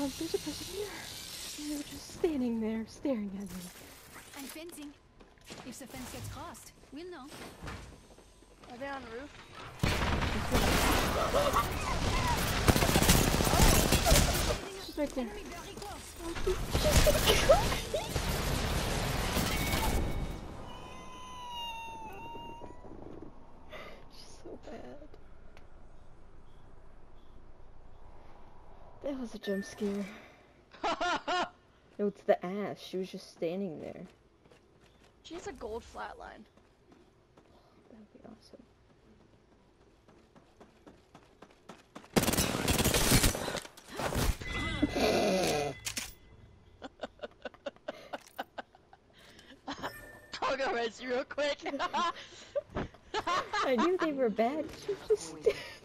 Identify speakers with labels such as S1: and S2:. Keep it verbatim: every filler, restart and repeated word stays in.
S1: on, there's a person here. And they were just standing there, staring at me.
S2: I'm fencing. If the fence gets crossed, we'll know.
S3: Are they on the roof?
S1: She's right there.
S2: Enemy very close.
S1: She's gonna kill me! She's so bad. That was a jump scare. No, it's the ass. She was just standing there.
S3: She has a gold flatline.
S1: That would be awesome.
S3: I'll go res you real quick.
S1: I knew they were bad. She was just